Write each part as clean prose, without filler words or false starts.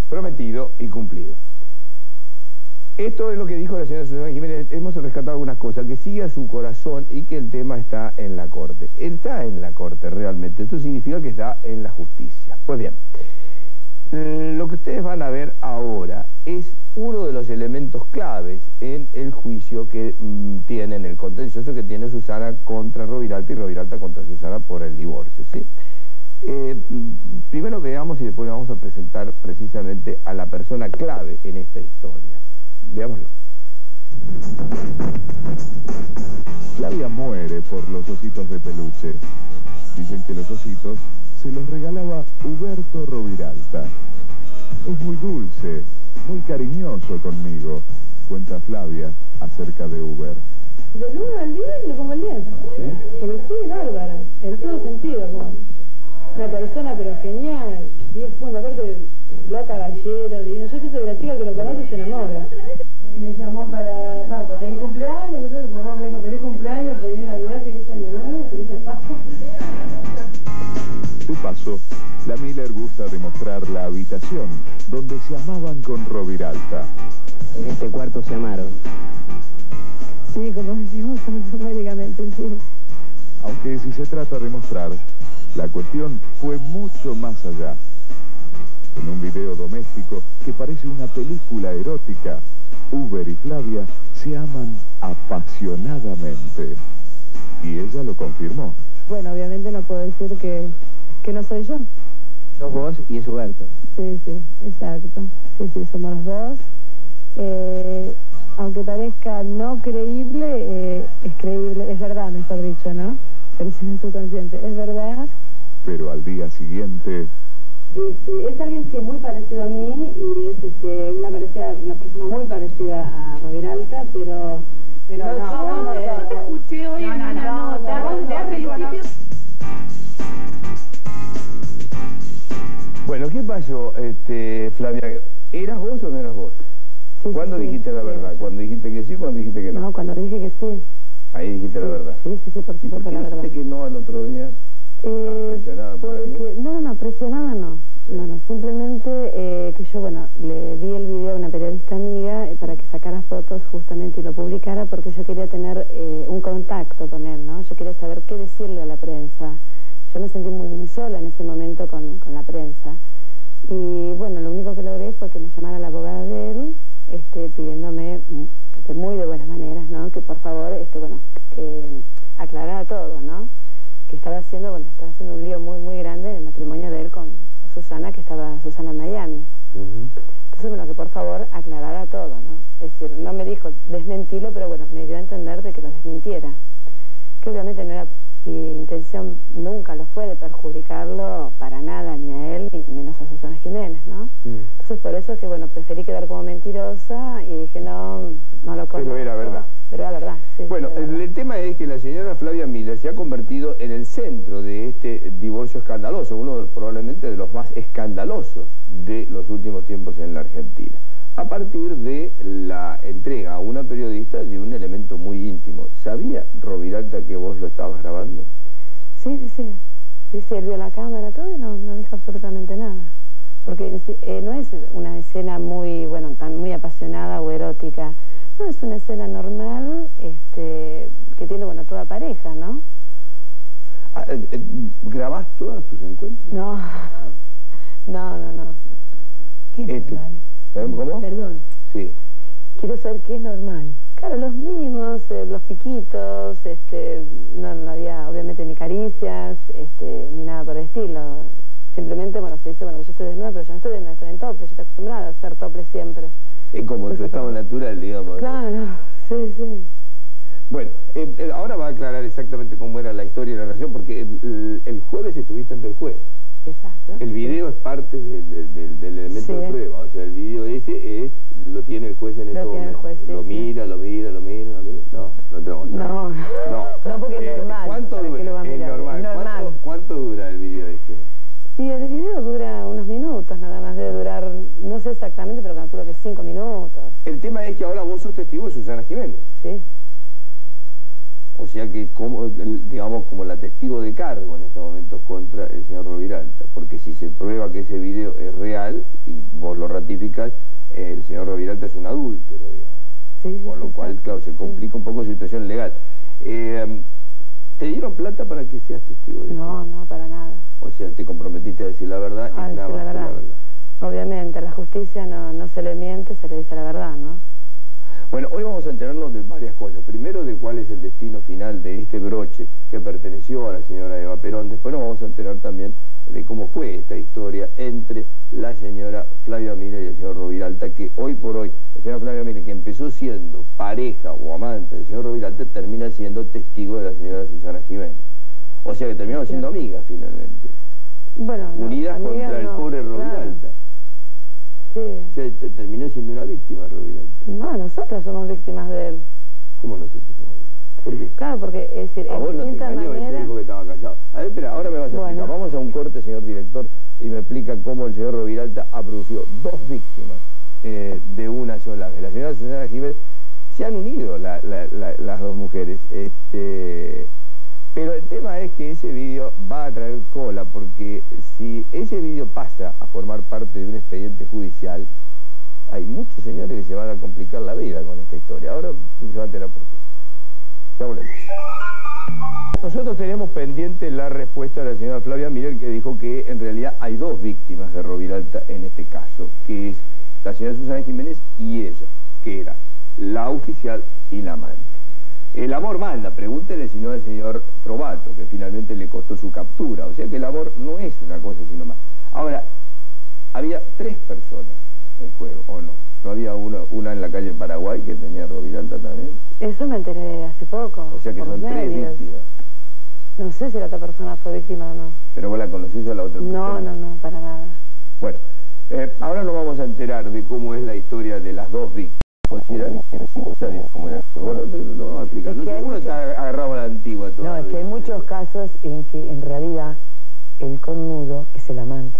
Prometido y cumplido. Esto es lo que dijo la señora Susana Jiménez. Hemos rescatado algunas cosas, que siga su corazón y que el tema está en la corte. Está en la corte realmente. Esto significa que está en la justicia. Pues bien, lo que ustedes van a ver ahora es uno de los elementos claves en el juicio que tienen, el contencioso que tiene Susana contra Roviralta y Roviralta contra Susana por el divorcio, ¿sí? Primero veamos y después vamos a presentar precisamente a la persona clave en esta historia. Veámoslo. Flavia muere por los ositos de peluche. Dicen que los ositos se los regalaba Huberto Roviralta. Es muy dulce, muy cariñoso conmigo, cuenta Flavia acerca de Uber. Del 1 al 10 lo como el 10. ¿Sí? Porque sí, bárbara, en todo sentido, como una persona pero genial, 10 puntos, aparte loca, gallera, divina. Yo pienso que la chica que lo conoce se enamora. Me llamó para feliz cumpleaños, entonces me dijo feliz cumpleaños, feliz Navidad, feliz año nuevo, feliz paso. De paso, la Miller gusta demostrar la habitación donde se amaban con Roviralta. En este cuarto se amaron. Sí, como decimos automáticamente, sí. Aunque si se trata de mostrar, la cuestión fue mucho más allá. En un video doméstico que parece una película erótica, Uber y Flavia se aman apasionadamente. Y ella lo confirmó. Bueno, obviamente no puedo decir que no soy yo. Sos vos y es Huberto. Sí, sí, exacto. Sí, somos los dos. Aunque parezca no creíble, es creíble, es verdad, mejor dicho, ¿no? Pero si no es subconsciente, es verdad. Pero al día siguiente... es alguien que es muy parecido a mí y es una persona muy parecida a Roviralta, pero no, yo te escuché hoy en una nota de principio. Bueno, ¿qué pasó, Flavia? ¿Eras vos o no eras vos? Sí, ¿Cuándo dijiste la verdad? ¿Cuándo dijiste que sí o cuándo dijiste que no? No, cuando dije que sí. Ahí dijiste la verdad. Sí, por supuesto, la verdad. ¿Dijiste que no al otro día? ¿Presionada por alguien? No, presionada no. No, simplemente que yo, le di el video a una periodista amiga para que sacara fotos justamente y lo publicara porque yo quería tener un contacto con él, ¿no? Yo quería saber qué decirle a la prensa. Yo me sentí muy sola en ese momento con la prensa. Y bueno, lo único que logré fue que me llamara la abogada de él, pidiéndome muy de buenas maneras, ¿no? Que por favor, aclarara todo, ¿no? Que estaba haciendo un lío muy grande en el matrimonio de él con Susana, que estaba Susana en Miami. Entonces, que por favor aclarara todo, ¿no? Es decir, no me dijo desmentilo, pero me dio a entender de que lo desmintiera. Que obviamente no era mi intención, nunca lo fue de perjudicarlo para nada, ni a él, ni menos a Susana Jiménez, ¿no? Entonces, por eso es que, preferí quedar como mentirosa y dije, no lo conozco. Pero era verdad. Pero era verdad, sí. Bueno, el tema es que la señora Flavia Miller se ha convertido en el centro de este divorcio escandaloso, probablemente de los más escandalosos de los últimos tiempos en la Argentina, a partir de la entrega a una periodista de un elemento muy íntimo. ¿Sabía Roviralta que vos lo estabas grabando? Sí, él vio la cámara, todo y no dijo absolutamente nada. Porque no es una escena muy apasionada o erótica. No, es una escena normal, que tiene, toda pareja, ¿no? ¿Grabás todos tus encuentros? No. ¿Qué es normal? ¿Cómo? Perdón. Sí. Quiero saber qué es normal. Claro, los mimos, los piquitos, no había obviamente ni caricias, ni nada por el estilo. Simplemente, se dice, que yo estoy desnuda, pero yo no estoy desnuda, estoy en tople, yo estoy acostumbrada a hacer tople siempre. Es como en su estado natural, digamos. Claro, sí. Bueno, ahora va a aclarar exactamente cómo era la historia y la relación, porque el jueves estuviste ante el juez. Exacto. El video es parte del elemento de prueba, o sea, el video ese lo tiene el juez en este momento. Lo mira. No tenemos nada. No, porque es normal. ¿Cuánto dura? Es normal. ¿Cuánto dura el video ese? Y el video dura unos minutos, nada más debe durar, no sé exactamente, pero calculo que 5 minutos. El tema es que ahora vos sos testigo de Susana Jiménez. Sí. O sea que, como la testigo de cargo en estos momentos contra el señor Roviralta. Porque si se prueba que ese video es real y vos lo ratificar, el señor Roviralta es un adúltero, digamos. Sí, Con lo cual, claro, se complica un poco su situación legal. ¿Te dieron plata para que seas testigo de esto? No, para nada. O sea, te comprometiste a decir la verdad y nada más que la verdad. Obviamente, a la justicia no se le miente, se le dice la verdad, ¿no? Bueno, hoy vamos a enterarnos de varias cosas. Primero, de cuál es el destino final de este broche que perteneció a la señora Eva Perón. Después nos vamos a enterar también de cómo fue esta historia entre la señora Flavia Miller y el señor Roviralta, que hoy por hoy, la señora Flavia Miller, que empezó siendo pareja o amante del señor Roviralta, termina siendo testigo de la señora Susana Jiménez. O sea que terminaron siendo amigas finalmente. Bueno, unidas contra el pobre Roviralta. Sí. O sea, terminó siendo una víctima Roviralta. No, nosotras somos víctimas de él. ¿Cómo nosotros somos víctimas? ¿Por qué? Claro, porque es decir, a vos en no te distinta engañó, él te manera... dijo que estaba callado. A ver, espera, ahora me vas a explicar. Vamos a un corte, señor director, y me explica cómo el señor Roviralta ha producido dos víctimas de una sola vez. La señora Susana Jiménez, se han unido las dos mujeres. Pero el tema es que ese vídeo va a traer cola, porque si ese vídeo pasa a formar parte de un expediente judicial, hay muchos señores que se van a complicar la vida con esta historia. Ahora se va a enterar por qué. Ya volvemos. Nosotros tenemos pendiente la respuesta de la señora Flavia Miller, que dijo que en realidad hay dos víctimas de Roviralta en este caso, que es la señora Susana Jiménez y ella, que era la oficial y la amante. El amor manda, pregúntele si no al señor Trovato, que finalmente le costó su captura. O sea que el amor no es una cosa sino más. Ahora, había tres personas en juego, ¿o no? ¿No había una en la calle Paraguay que tenía Roviralta también? Eso me enteré hace poco. O sea que son tres víctimas. No sé si la otra persona fue víctima o no. ¿Pero vos la conocés a la otra persona? No, para nada. Bueno, ahora nos vamos a enterar de cómo es la historia de las dos víctimas. Considera víctimas, ¿sí? ¿Vos sabías cómo era? Bueno, no vamos a explicar. Es que uno está agarrado a la antigua todavía. No, es que hay muchos casos en que en realidad el connudo es el amante.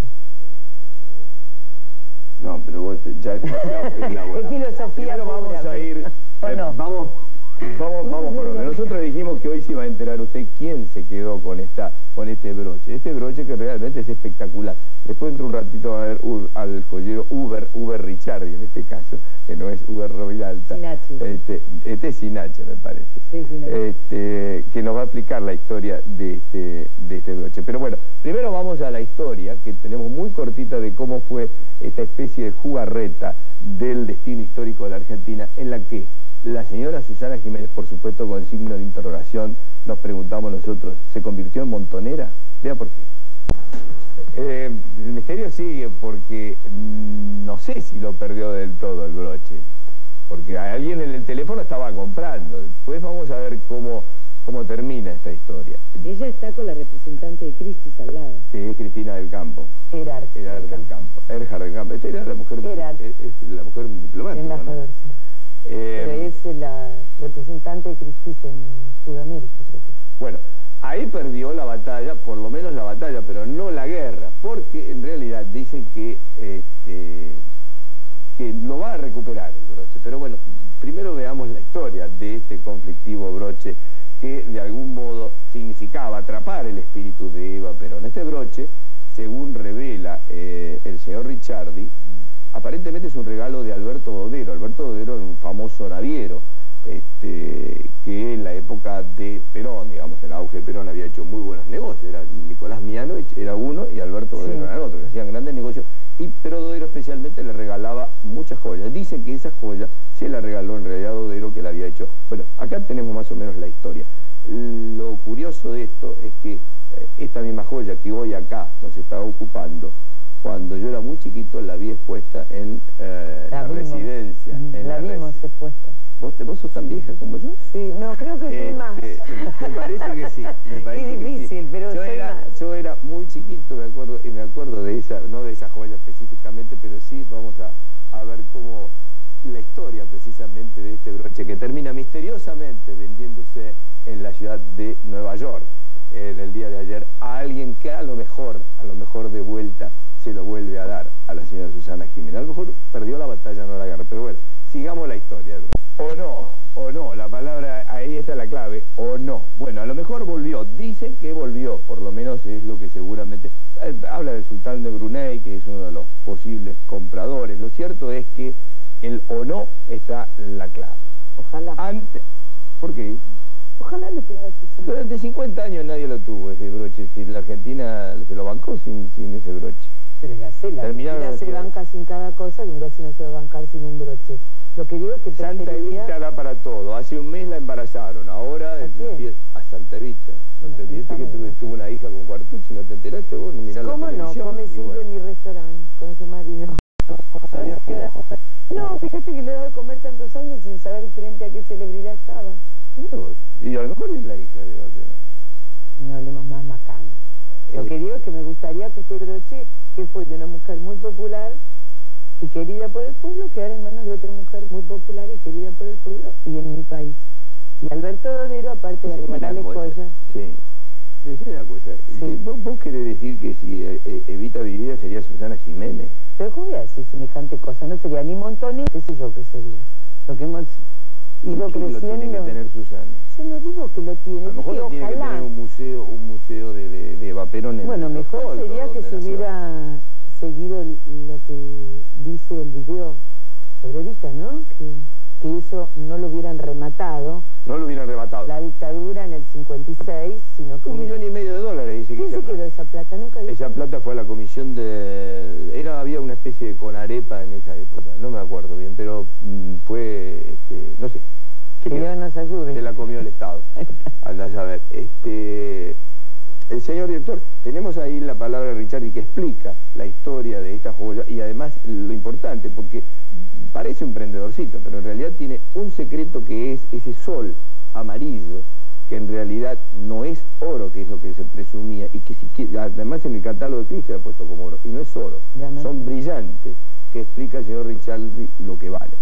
No, pero vos ya es demasiado elaborado. Es filosofía. Primero vamos a ir... no? Vamos por orden. Nosotros dijimos que hoy se iba a enterar usted quién se quedó con este broche. Este broche que realmente es espectacular. Después dentro de un ratito va a ver al joyero Uber Richardi, en este caso, que no es Uber Roviralta. Sinache. Este es Sinache, me parece. Sí, Sinache. Que nos va a explicar la historia de este broche. Pero bueno, primero vamos a la historia, que tenemos muy cortita, de cómo fue esta especie de jugarreta del destino histórico de la Argentina, en la que la señora Susana Jiménez, por supuesto con signo de interrogación, nos preguntamos nosotros, ¿se convirtió en montonera? Vea por qué. El misterio sigue porque no sé si lo perdió del todo el broche, porque alguien en el teléfono estaba comprando. Después vamos a ver cómo termina esta historia. Ella está con la representante de Cristis al lado. Que es Cristina del Campo. Erhard del Campo. Erhard del Campo. Esta era la mujer, es la mujer diplomática. Embajador, ¿no? Sí. Pero es la representante de Cristis en Sudamérica, creo que. Bueno, ahí perdió la batalla, por lo menos la batalla, pero no la guerra, porque en realidad dicen que lo va a recuperar el broche. Pero bueno, primero veamos la historia de este conflictivo broche que de algún modo significaba atrapar el espíritu de Eva Perón. Este broche, según revela el señor Richardi, aparentemente es un regalo de Alberto Dodero. Alberto Dodero era un famoso naviero que en la época de Perón, digamos, en el auge de Perón, había hecho muy buenos negocios. Era Nicolás Mianovich, era uno, y Alberto Dodero era otro, que hacían grandes negocios. Pero Dodero especialmente le regalaba muchas joyas. Dicen que esa joya se la regaló en realidad Dodero, que la había hecho. Bueno, acá tenemos más o menos la historia. Lo curioso de esto es que esta misma joya que hoy acá nos está ocupando, cuando yo era muy chiquito la vi expuesta en la residencia. La vimos expuesta. ¿Vos sos tan vieja como yo? Sí, no, creo que soy más. Me parece que sí. Es difícil, pero soy más. Yo era muy chiquito, me acuerdo de esa, no de esa joya específicamente, pero sí vamos a ver cómo la historia precisamente de este broche, que termina misteriosamente vendiéndose en la ciudad de Nueva York en el día de ayer a alguien que a lo mejor de vuelta se lo vuelve a dar a la señora Susana Jiménez. A lo mejor perdió la batalla, no la guerra, pero bueno, sigamos la historia. O no, la palabra, ahí está la clave, o no. Bueno, a lo mejor volvió, dicen que volvió, por lo menos es lo que seguramente... Habla del sultán de Brunei, que es uno de los posibles compradores. Lo cierto es que el o no está la clave. Ojalá. ¿Por qué? Ojalá lo tenga Susana. Durante 50 años nadie lo tuvo ese broche. Si la Argentina se lo bancó sin ese broche. Pero ya sé, la Terminaron Argentina se haciendo- banca sin cada cosa, y mira si no se va a bancar sin un broche. Lo que digo es que Santa preferiría- Evita da para todo. Hace un mes la embarazaron. Ahora ¿A quién? a Santa Evita. ¿No te No, olvidaste que está muy tuvo una hija con Cuartucci? ¿No te enteraste vos? No mirás la ¿Cómo no? televisión. Come Y siempre bueno. en mi restaurante con su marido. No, fíjate que le he dado de comer tantos años sin saber frente a qué celebridad estaba. Mirá vos. Y a lo mejor es la hija de Batera. No hablemos más macana. Lo que digo es que me gustaría que este broche, que fue de una mujer muy popular y querida por el pueblo, quedara en manos de otra mujer muy popular y querida por el pueblo y en mi país. Y Alberto Dodero, aparte de Decime una regalarle cosa. joyas, Sí. Decime una cosa. Sí. ¿Vos querés decir que si Evita viviera sería Susana Jiménez? pero ¿cómo voy a decir semejante cosa? No sería ni Montoni, qué sé yo qué sería. Lo que hemos ido ¿Por qué lo tiene creciendo. que tener Susana? Yo no digo que lo tiene, A lo mejor dije lo tiene que ojalá. tener un museo de Eva Perón en Bueno, los mejor Toldos, sería que donde se nació. hubiera seguido lo que dice el video sobre Evita, ¿no? Que eso no lo hubieran rematado, No lo hubieran rematado. la dictadura en el 56, sino que... $1,5 millones dice que ¿Quién se quedó esa plata? Nunca dijo. esa plata fue a la comisión había una especie de Conarepa en esa época, no me acuerdo bien, pero fue, no sé. Que quedó. Dios nos ayude. Se la comió el Estado. Andá a saber. El señor director, tenemos ahí la palabra de Richardi que explica la historia de esta joya y además lo importante, porque parece un prendedorcito, pero en realidad tiene un secreto que es ese sol amarillo, que en realidad no es oro, que es lo que se presumía, y que además en el catálogo de Cristo ha puesto como oro, y no es oro, Ya no. son brillantes, que explica el señor Richardi lo que vale.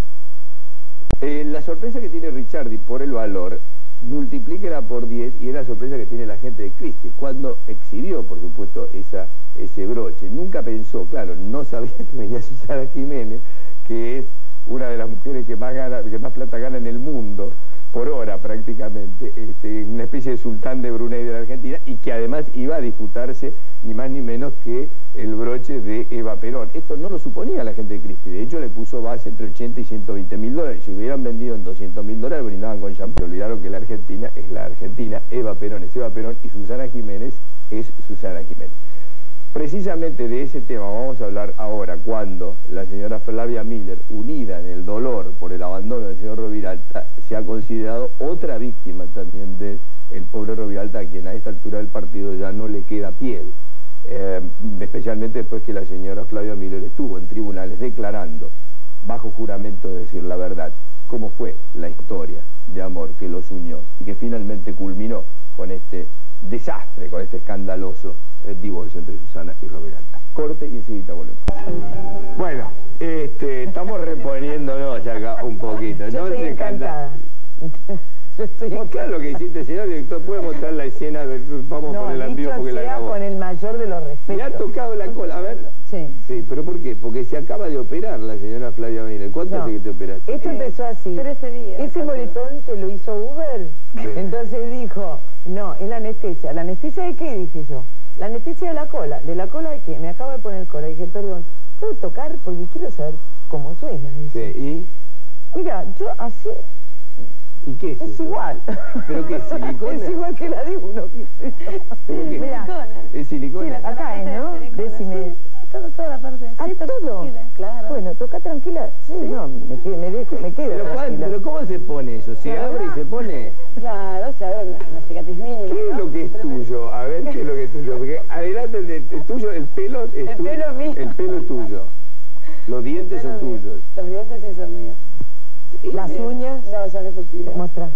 La sorpresa que tiene Richardi por el valor, multiplíquela por 10 y es la sorpresa que tiene la gente de Christie's cuando exhibió, por supuesto, ese broche. Nunca pensó, claro, no sabía que venía Susana Jiménez, que es una de las mujeres que más plata gana en el mundo, por hora prácticamente, una especie de sultán de Brunei de la Argentina, y que además iba a disputarse ni más ni menos que el broche de Eva Perón. Esto no lo suponía la gente de Christie's, de hecho le puso base entre 80 y 120 mil dólares. Si hubieran vendido en 200 mil dólares, brindaban con champú. Olvidaron que la Argentina es la Argentina, Eva Perón es Eva Perón y Susana Jiménez es Susana Jiménez. Precisamente de ese tema vamos a hablar ahora, cuando la señora Flavia Miller, unida en el dolor por el abandono del señor Roviralta, se ha considerado otra víctima también del pobre Roviralta, a quien a esta altura del partido ya no le queda piel. Especialmente después que la señora Flavia Miller estuvo en tribunales declarando, bajo juramento de decir la verdad, cómo fue la historia de amor que los unió y que finalmente culminó con este desastre, con este escandaloso divorcio entre Susana y Roviralta. Corte y enseguida volvemos. Bueno, estamos reponiéndonos acá un poquito. Yo ¿No estoy te encanta? encantada. Yo estoy Mostrar lo que hiciste, señor director. ¿Puede mostrar la escena? Vamos No, por el envío dicho porque la sea grabó. con el mayor de los respetos. Le ha tocado la cola. A ver. Sí. Sí, pero ¿por qué? Porque se acaba de operar la señora Flavia Miller. ¿Cuánto No. hace que te operaste? Esto empezó así. 13 días. Ese moretón te lo hizo Uber. Sí. Entonces dijo, no, es la anestesia. ¿La anestesia de qué? Dije yo. La anestesia de la cola. ¿De la cola de qué? Me acaba de poner cola. Dije, perdón, ¿puedo tocar? Porque quiero saber cómo suena. Sí, Dice. ¿y? Mira, yo así ¿Y qué es es eso? igual. ¿Pero qué es silicona? Es igual que la de uno. qué sé yo. ¿Pero qué? Mira, ¿Es silicona? sí, acá es, ¿no? Decime. Toda la parte. ¿Ah, todo? Tranquila, claro. Bueno, toca tranquila. Sí, no, me quedo ¿Pero, tranquila. ¿Pero cómo se pone eso? ¿Se abre y se pone? Claro, se abre una cicatriz mínima. ¿Qué es lo que es tuyo? A ver, ¿qué es lo que es tuyo? Porque adelante el tuyo, el pelo es El tuyo. pelo mío. El pelo es tuyo. Los dientes son tuyos. Los dientes sí son míos. Las uñas, No, son esculpidas. muestra.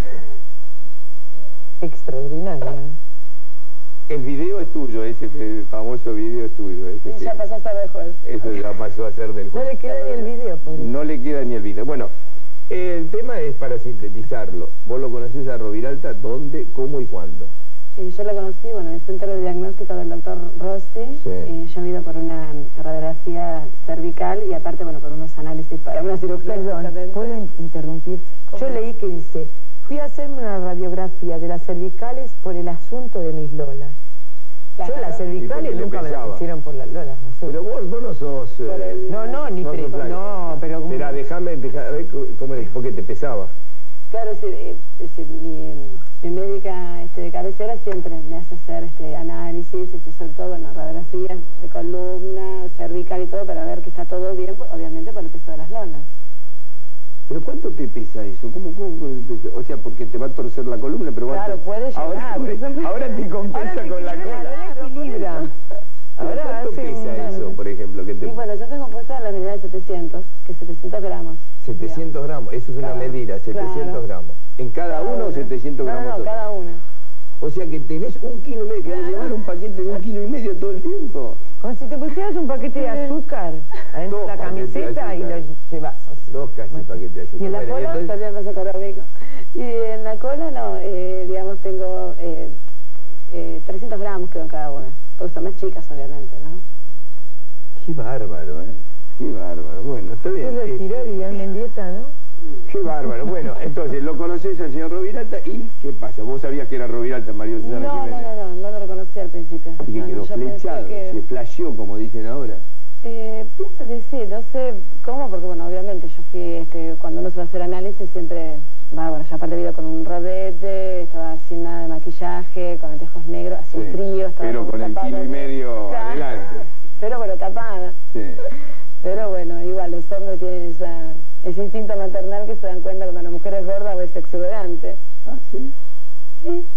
Extraordinaria. El video es tuyo, ese famoso video es tuyo. Ese Y ya que- pasó a ser de juez. Eso ya pasó a ser del No juez. le queda ni el video, pobre. No le queda ni el video. Bueno, el tema es para sintetizarlo. ¿Vos lo conocés a Roviralta? ¿Dónde, cómo y cuándo? Yo la conocí, bueno, en el centro de diagnóstico del doctor Rossi. Sí. Yo he ido por una radiografía cervical y aparte, bueno, por unos análisis para una cirugía. Perdón, justamente. ¿puedo interrumpir? ¿Cómo? Yo leí que dice, fui a hacerme una radiografía de las cervicales por el asunto de mis lolas. Claro. Yo las Y cervicales porque le nunca me las pesaba. hicieron por las lolas, no sé. Pero vos no sos... No, no, ni no sos pre... flaca. No, ¿Cómo le porque te pesaba? Claro, es decir, mi médica de cabecera siempre me hace hacer análisis, sobre todo, bueno, radiografías de columna, cervical y todo, para ver que está todo bien, pues, obviamente por el peso de las lonas. ¿Pero cuánto te pesa eso? ¿Cómo o sea, porque te va a torcer la columna, pero claro, puede llegar. Ahora te compensa con la cola. Equilibra. Ahora ¿cuánto pesa eso, por ejemplo? Que te... Y bueno, yo tengo puesta la medida de 700, que es 700 gramos. 700 gramos, eso es una medida, 700 gramos. ¿En cada uno o 700 gramos? No, cada una. O sea que tenés 1,5 kilos, que vas a llevar un paquete de 1,5 kilos todo el tiempo. Como si te pusieras un paquete de azúcar adentro de la camiseta y lo llevas. 2 paquetes de azúcar. Y en la cola, todavía no se acuerda rico. Y en la cola, no, digamos, tengo 300 gramos creo en cada una. Porque son más chicas, obviamente, ¿no? Qué bárbaro, ¿eh? Qué bárbaro. Bueno, está bien. Se retiró Vidal Mendieta, ¿no? Qué bárbaro. Bueno, entonces, lo conoces al señor Roviralta y ¿qué pasa? ¿Vos sabías que era Roviralta, María Susana Jiménez? No lo reconocí al principio. Y que quedó flechado, se flasheó, como dicen ahora. Pienso que sí, no sé cómo, porque bueno, obviamente yo fui, cuando uno se va a hacer análisis siempre, bueno, yo aparte vivo con un rodete, estaba sin nada de maquillaje, con anteojos negros, hacía frío, estaba pero con el 1,5 kilos adelante. Pero bueno, tapada. Sí. Pero bueno, igual los hombres tienen ese instinto maternal que se dan cuenta cuando la mujer es gorda o es exuberante. Ah, sí. Sí.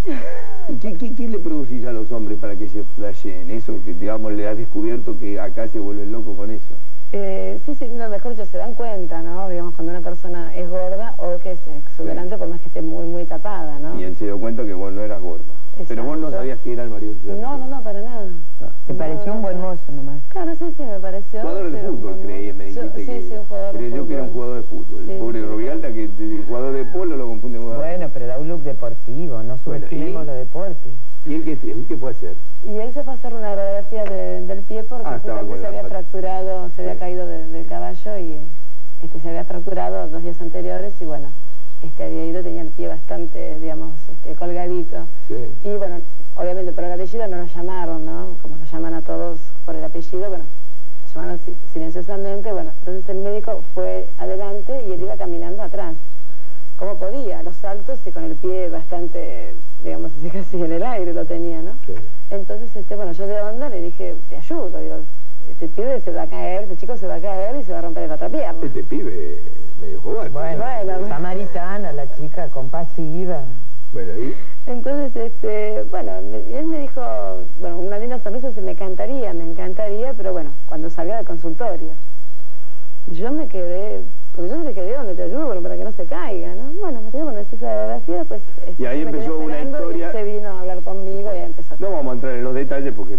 ¿Y qué le producís a los hombres para que se flasheen? Eso que, digamos, le has descubierto que acá se vuelven locos con eso. Sí, no, mejor dicho, se dan cuenta, ¿no? Digamos, cuando una persona es gorda o que es exuberante, por más que esté muy, muy tapada, ¿no? Y él se dio cuenta que vos no eras gorda. Exacto. Pero vos no sabías que era el marido de Susana. No, para nada. Te pareció un buen mozo nomás. Claro, sí, me pareció. Jugador de fútbol, creí, me dijiste que... Sí, un jugador de fútbol. Creyó que era un jugador de fútbol. Sí, El pobre Roviralta, que el jugador de polo lo confunde con jugador. Bueno, pero da un look deportivo, no subestimemos los deportes. ¿Y él qué fue a hacer? Y él se fue a hacer una radiografía del pie porque justamente se había fracturado, se había caído del caballo y se había fracturado 2 días anteriores y bueno, había ido, tenía el pie bastante, digamos, colgadito. Sí. Y bueno, obviamente por el apellido no lo llamaron, ¿no? Como nos llaman a todos por el apellido, bueno, lo llamaron silenciosamente, bueno, entonces el médico fue adelante y él iba caminando atrás, como podía, a los saltos y con el pie bastante, digamos, así casi en el aire lo tenía, ¿no? Sí. Entonces, bueno, yo de onda le dije, te ayudo, digo, este pibe se va a caer, este chico se va a caer y se va a romper la otra pierna. Este pibe medio joven. Bueno, samaritana, la chica compasiva. Bueno, ¿y? Entonces, bueno, él me dijo, bueno, una linda sonrisa, me encantaría, pero bueno, cuando salga del consultorio. Yo me quedé, porque yo te quedé donde te ayudo, bueno, para que no se caiga, ¿no? Bueno, me quedé con esa radiografía, pues... Y ahí empezó una historia... Y se vino a hablar conmigo y empezó... No vamos a entrar en los detalles porque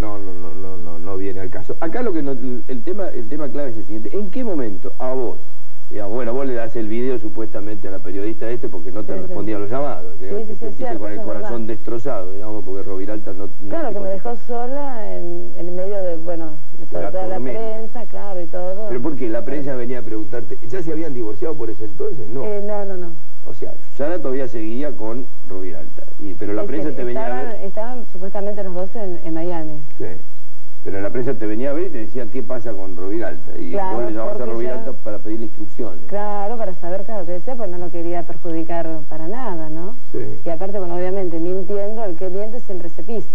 no viene al caso. Acá lo que el tema clave es el siguiente. ¿En qué momento a vos, digamos, bueno, vos le das el video supuestamente a la periodista porque no te respondía a los llamados, te sentiste con el corazón destrozado, digamos, porque Roviralta no... Claro, que me dejó sola en medio de, bueno, de toda la prensa, claro, y todo. ¿Pero por qué? La prensa venía a preguntarte, ¿ya se habían divorciado por ese entonces? No. No. O sea, Susana todavía seguía con Roviralta, pero la prensa te venía a ver... Estaban supuestamente los dos en Miami. Sí. Pero la prensa te venía a ver y te decía qué pasa con Roviralta. Y claro, vos le llamabas a Roviralta para pedirle instrucciones. Claro, para saber qué decía, pues no lo quería perjudicar para nada, ¿no? Sí. Y aparte, bueno, obviamente, mintiendo, el que miente siempre se pisa.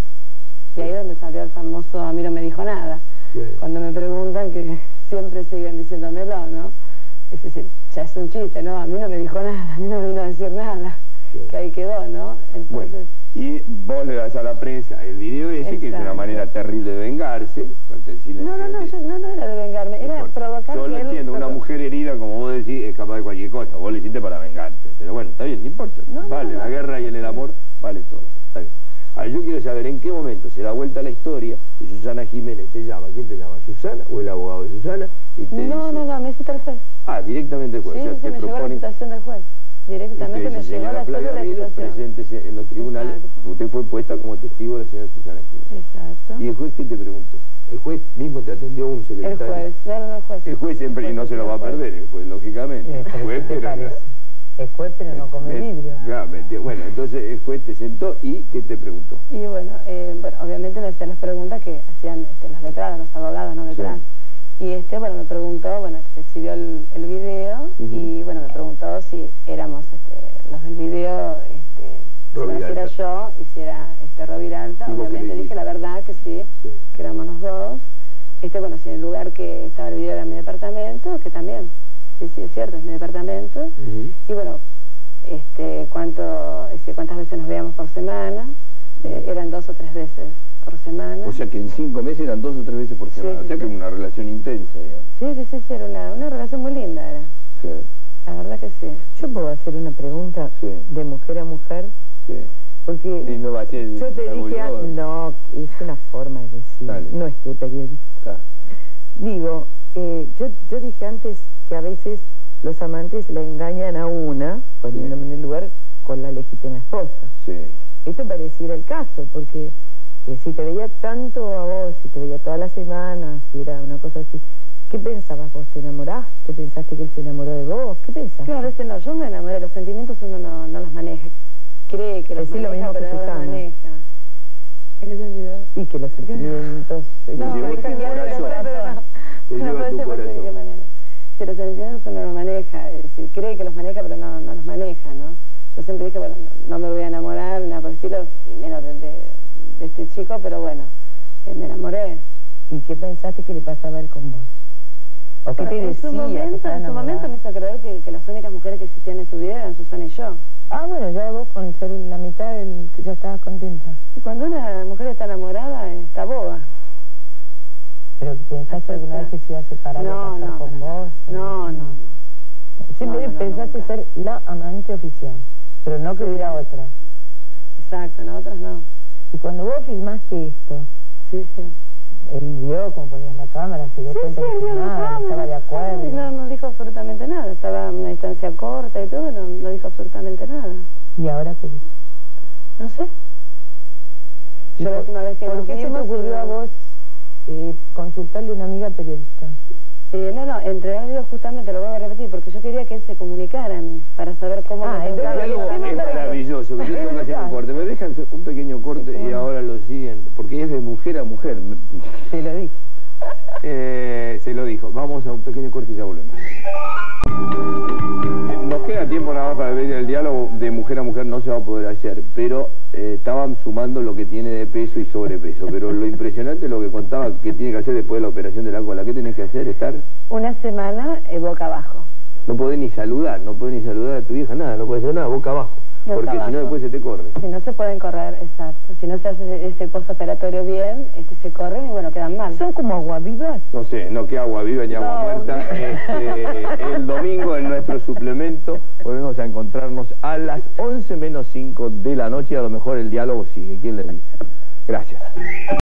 Y ahí es donde salió el famoso "a mí no me dijo nada". Sí. Cuando me preguntan, que siempre siguen diciéndomelo, ¿no? Es decir, ya es un chiste, ¿no? A mí no me dijo nada, a mí no me vino a decir nada. Sí. Que ahí quedó, ¿no? Entonces... Bueno. Y vos le das a la prensa el video ese, exacto, que es una manera terrible de vengarse. No era de vengarme, era de provocar. Yo lo entiendo, una mujer herida, como vos decís, es capaz de cualquier cosa. Vos lo hiciste para vengarte. Pero bueno, está bien, no importa. Vale, la guerra y el amor, vale todo. Está bien. Ahora, yo quiero saber en qué momento se da vuelta la historia y Susana Jiménez te llama. ¿Quién te llama? ¿Susana o el abogado de Susana? Y te dice... No, me cita el juez. Ah, directamente el juez. Sí, o sea, sí, me llegó la citación del juez. Directamente me llegó la citación de la situación. Preséntese en los tribunales. Exacto. Usted fue puesta como testigo de la señora Susana Jiménez. Exacto. ¿Y el juez qué te preguntó? ¿El juez mismo te atendió un secretario? El juez, no el juez. El juez siempre, y no se lo va a perder, el juez, lógicamente. El juez, es juez, pero no come vidrio. Bueno, entonces el juez te sentó y ¿qué te preguntó? Y bueno, obviamente me hacían las preguntas que hacían las letradas, los abogados, ¿no? Detrás. Sí. Y bueno, me preguntó, bueno, se exhibió el video y bueno, me preguntó dijiste, bueno, si el lugar que estaba el video era mi departamento, que también, sí, es cierto, es mi departamento. Y bueno, cuántas veces nos veíamos por semana, eran 2 o 3 veces por semana. O sea que en 5 meses eran 2 o 3 veces por semana, o sea que era una relación intensa, digamos. Sí, era una relación muy linda, era. Sí. La verdad que sí. Yo puedo hacer una pregunta de mujer a mujer, porque no va a ser yo te dije, no, es una forma de decir, Dale. no es de periodista. Digo, yo dije antes que a veces los amantes la engañan a una, poniéndome en el lugar, con la legítima esposa. Sí. Esto pareciera el caso, porque si te veía tanto a vos, si te veía todas las semanas, si era una cosa así, ¿qué pensabas vos? ¿Te enamoraste? ¿Pensaste que él se enamoró de vos? ¿Qué pensaste? Claro, no, yo me enamoré, los sentimientos uno no los maneja. Cree que los Decís lo maneja, mismo que pero no los Susana. maneja. ¿En qué sentido? Y que los sentimientos... Te llevó tu corazón. Te lleva tu corazón. Si los sentimientos uno los maneja, es decir, cree que los maneja, pero no los maneja, ¿no? Yo siempre dije, bueno, no me voy a enamorar, nada por el estilo, y menos de este chico, pero bueno, me enamoré. ¿Y qué pensaste que le pasaba a él con vos? ¿O qué te decía? En su momento me hizo creer que las únicas mujeres que existían en su vida eran Susana y yo. Ah, bueno, ya vos con ser la mitad ya estabas contenta. Y cuando una mujer está enamorada, está boba. ¿Pero pensaste alguna vez que se iba a separar o casar con vos? No. Siempre pensaste ser la amante oficial, pero no que hubiera otra. Exacto, nosotros no. Y cuando vos filmaste esto, él vio cómo ponías la cámara, se dio cuenta que nada, estaba de acuerdo. No dijo absolutamente nada, estaba a una distancia corta y todo, no dijo absolutamente nada. ¿Y ahora qué dice? No sé. Yo la última vez que ¿Por qué se te ocurrió a vos consultarle a una amiga periodista? No, entregar el video justamente, lo voy a repetir, porque yo quería que él se comunicara a mí, para saber cómo... Entonces algo es maravilloso, que yo tengo que hacer un corte. Me dejan un pequeño corte y ahora lo siguen, porque es de mujer a mujer. Se lo dije. Se lo dijo. Vamos a un pequeño corte y ya volvemos. Nos queda tiempo nada más para ver el diálogo de mujer a mujer, no se va a poder hacer, pero estaban sumando lo que tiene de peso y sobrepeso, pero lo impresionante es lo que contaba que tiene que hacer después de la operación de la cola. ¿Qué tenés que hacer? Estar una semana boca abajo. No podés ni saludar, a tu vieja, nada, no podés hacer nada, boca abajo, porque si no después se te corre. Si no se pueden correr, exacto. Si no se hace ese postoperatorio bien, se corren y bueno, quedan mal. ¿Son como aguavivas? No sé, no que agua viva ni agua muerta. El domingo en nuestro suplemento volvemos a encontrarnos a las 11 menos 5 de la noche y a lo mejor el diálogo sigue. ¿Quién le dice? Gracias.